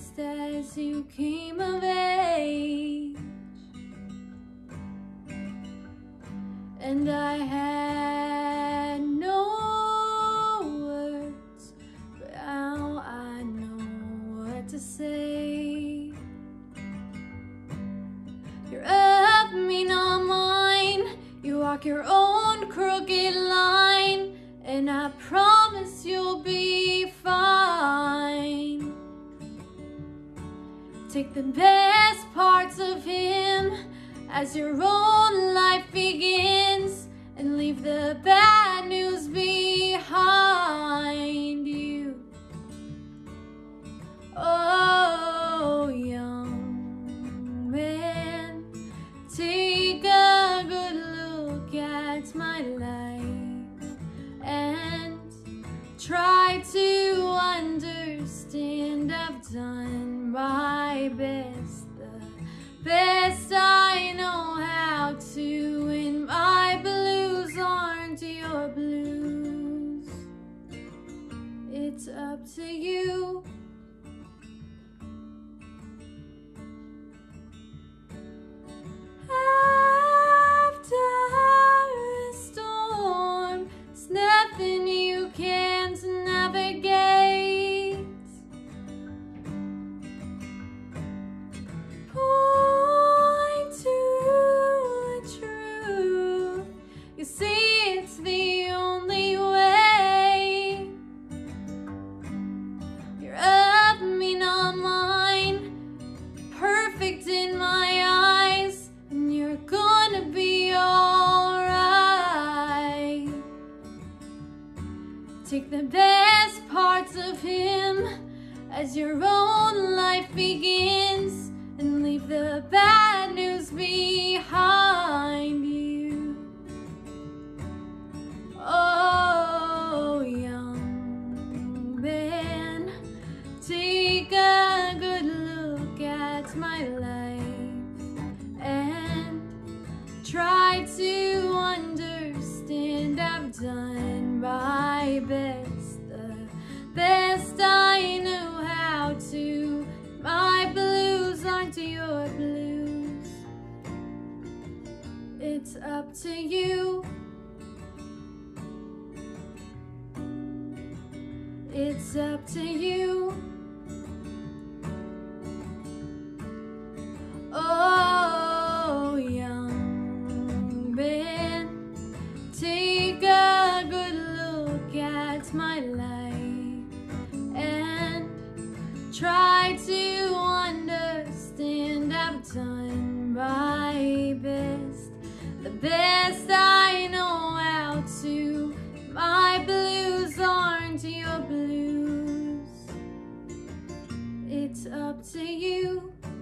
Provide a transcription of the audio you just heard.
just as you came of age, and I had no words, but now I know what to say. You're of me, not mine. You walk your own crooked line, and I promise you'll be fine. Take the best parts of him as your own life begins, and leave the bad news behind you. Oh, young man, take a good look at my life and try to understand. I've done my best, the best I know how to, and my blues aren't your blues. It's up to you. After a storm, there's nothing you can't navigate. Point to the truth, you see it's the only way. You're of me, not mine, perfect in my eyes, and you're gonna be alright. Take the best parts of him as your own life begins, and leave the bad news behind you. Oh, young man, take a good look at my life and try to understand. I've done my best, the best I know how to. My blues aren't your blues. It's up to you. It's up to you. Oh, young man, take a good look at my life and try to understand. I've done my best, the best I know how to. My blues aren't your blues. It's up to you.